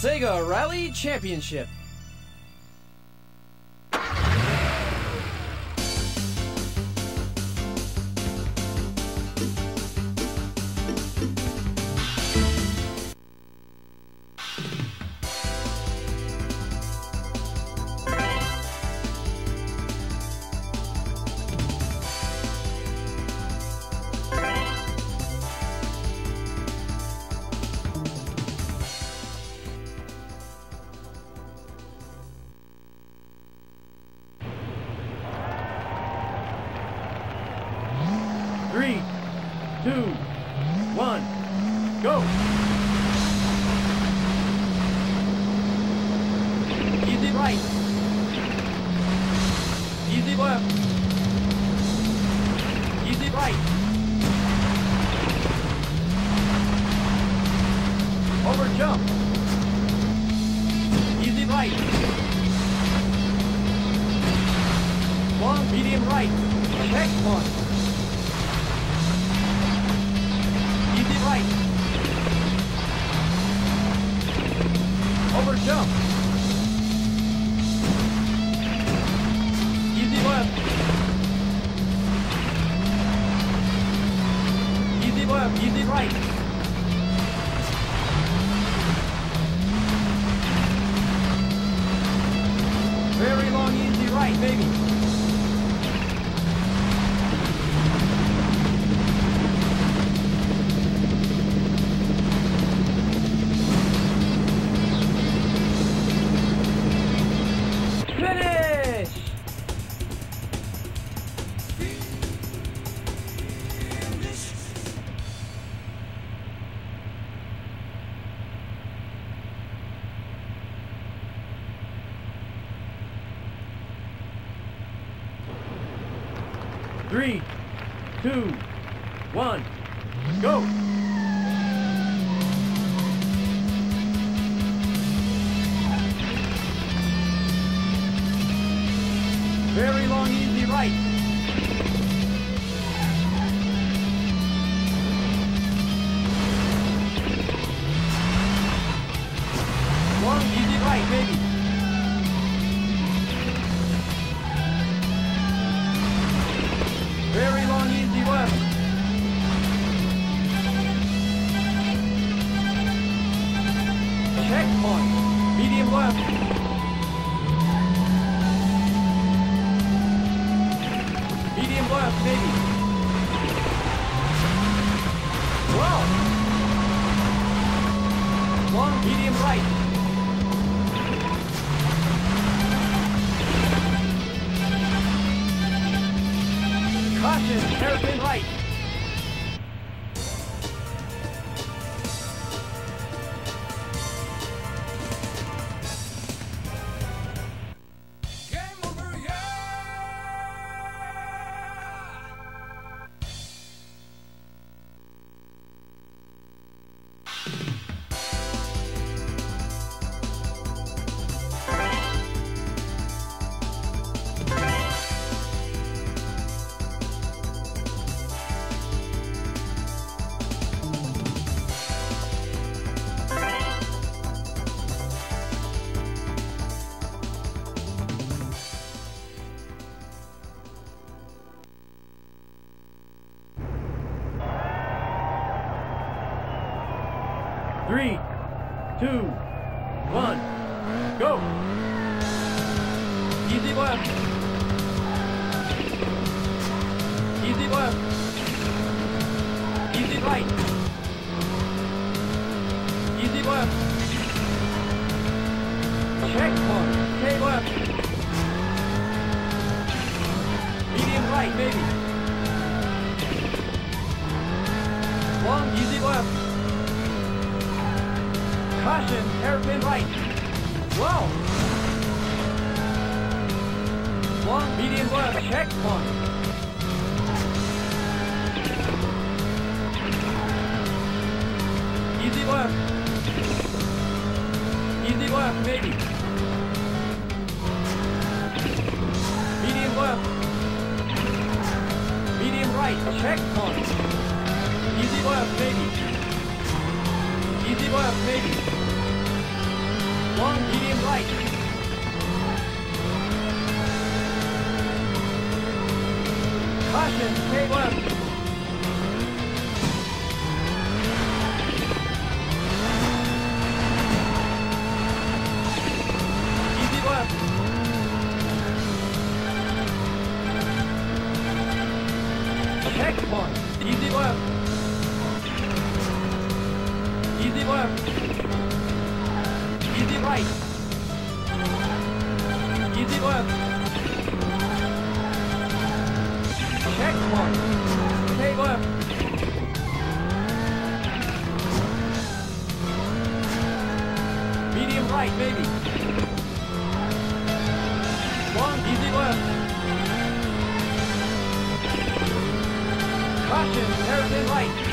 Sega Rally Championship. Three, two, one, go! Easy right. Easy left. Easy right. Over jump. Easy right. Long medium right. Check one. Easy right. Over jump. Easy left. Easy left, easy right. Very long, easy right, baby. Finish! Three, two, one, go! Very long, easy right. Long, easy right, baby. Very long, easy left. Checkpoint. Medium left. Medium left, baby. Whoa! Long, medium right. Caution, hairpin right. Game over, yeah! 3, 2, 1, go! Easy left. Easy left. Easy right. Easy left. Checkpoint. K left. Medium right, baby. Long, easy left. Caution, hairpin right. Whoa! Long, medium left, checkpoint. Easy left. Easy left, maybe. Medium left. Medium right, checkpoint. Easy left, maybe. Easy left, maybe. One, medium right. Caution, K left. Easy left. Checkpoint. Easy left. Easy left. Easy right. Easy left. Checkpoint. Stay left. Medium right, maybe. One, easy left. Caution, hairpin right.